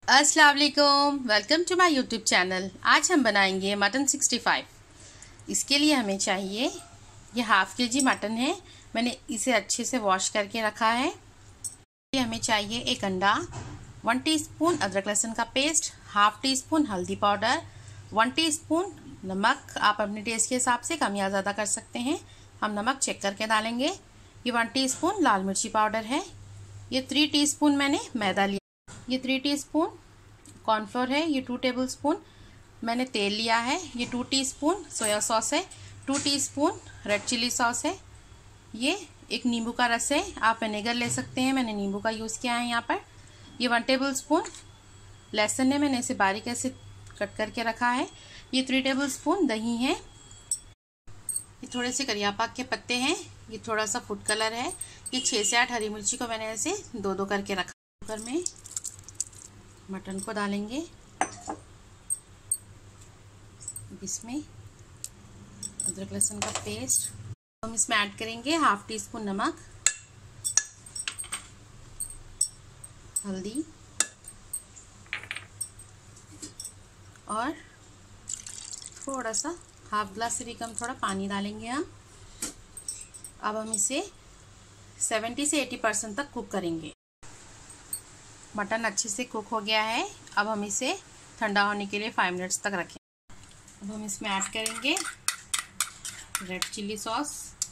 अस्सलाम वालेकुम, welcome to my YouTube channel. आज हम बनाएंगे मटन 65। इसके लिए हमें चाहिए ये हाफ केजी मटन है। मैंने इसे अच्छे से वॉश करके रखा है। ये हमें चाहिए एक अंडा, 1 टीस्पून अदरक लहसुन का पेस्ट, हाफ टी स्पून हल्दी पाउडर, 1 टीस्पून नमक। आप अपने टेस्ट के हिसाब से कम या ज़्यादा कर सकते हैं। हम नमक चेक करके डालेंगे। ये 1 टीस्पून लाल मिर्ची पाउडर है। ये 3 टीस्पून मैंने मैदा लिया। ये 3 टीस्पून कॉर्नफ्लोर है। ये 2 टेबलस्पून मैंने तेल लिया है। ये 2 टीस्पून सोया सॉस है। 2 टीस्पून रेड चिली सॉस है। ये एक नींबू का रस है। आप विनेगर ले सकते हैं, मैंने नींबू का यूज़ किया है यहाँ पर। ये 1 टेबलस्पून लहसुन है, मैंने इसे बारीक ऐसे कट करके रखा है। ये 3 टेबलस्पून दही है। ये थोड़े से करियापाक के पत्ते हैं। ये थोड़ा सा फूड कलर है। ये 6 से 8 हरी मिर्ची को मैंने ऐसे 2-2 करके रखा। कुकर में मटन को डालेंगे। इसमें अदरक लहसुन का पेस्ट हम इसमें ऐड करेंगे। हाफ टी स्पून नमक, हल्दी और थोड़ा सा हाफ ग्लास से भी कम थोड़ा पानी डालेंगे हम। अब हम इसे 70 से 80% तक कुक करेंगे। मटन अच्छे से कुक हो गया है। अब हम इसे ठंडा होने के लिए 5 मिनट्स तक रखें। अब हम इसमें ऐड करेंगे red chilli sauce,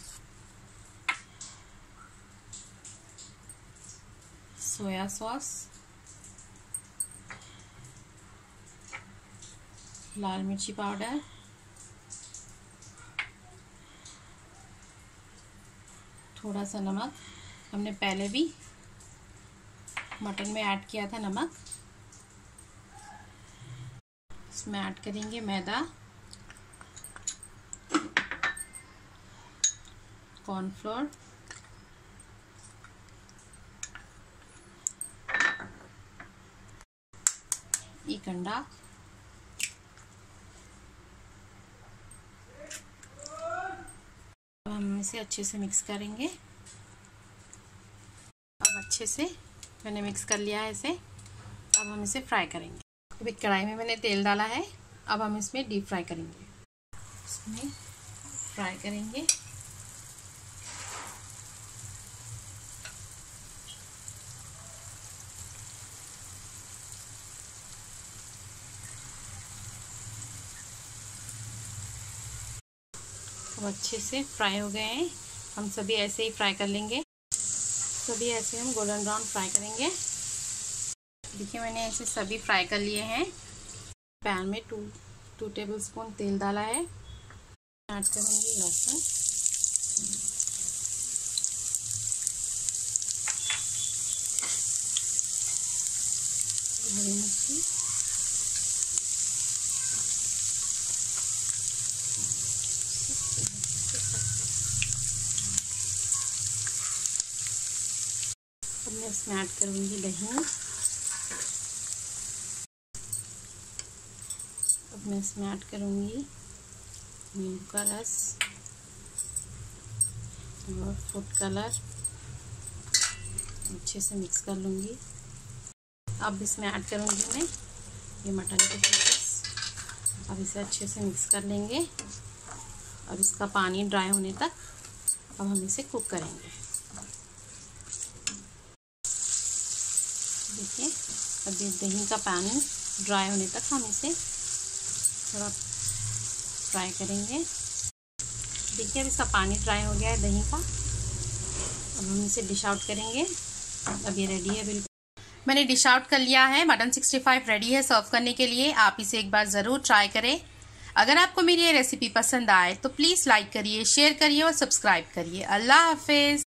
soya sauce, लाल मिर्ची पाउडर, थोड़ा सा नमक। हमने पहले भी मटन में ऐड किया था नमक। इसमें ऐड करेंगे मैदा, कॉर्नफ्लोर, एक अंडा, अब हम इसे अच्छे से मिक्स करेंगे। अब अच्छे से मैंने मिक्स कर लिया है इसे। अब हम इसे फ्राई करेंगे। अब एक कढ़ाई में मैंने तेल डाला है। अब हम इसमें डीप फ्राई करेंगे। इसमें फ्राई करेंगे। अब अच्छे से फ्राई हो गए हैं। हम सभी ऐसे ही फ्राई कर लेंगे। सभी ऐसे हम गोल्डन ब्राउन फ्राई करेंगे। देखिए मैंने ऐसे सभी फ्राई कर लिए हैं। पैन में 2 टेबलस्पून तेल डाला है। ऐड करेंगे लहसुन, हरी मिर्ची, अब मैं इसमें ऐड करूँगी दही। अब मैं इसमें ऐड करूँगी नींबू का रस और फूड कलर। अच्छे से मिक्स कर लूँगी। अब इसमें ऐड करूँगी मैं ये मटन के पीसेस। अब इसे अच्छे से मिक्स कर लेंगे और इसका पानी ड्राई होने तक अब हम इसे कुक करेंगे। देखिए अब दही का पानी ड्राई होने तक हम इसे थोड़ा फ्राई करेंगे। देखिए अब इसका पानी ड्राई हो गया है दही का। अब हम इसे डिश आउट करेंगे। अब ये रेडी है बिल्कुल। मैंने डिश आउट कर लिया है। मटन 65 रेडी है सर्व करने के लिए। आप इसे एक बार ज़रूर ट्राई करें। अगर आपको मेरी ये रेसिपी पसंद आए तो प्लीज़ लाइक करिए, शेयर करिए और सब्सक्राइब करिए। अल्लाह हाफिज़।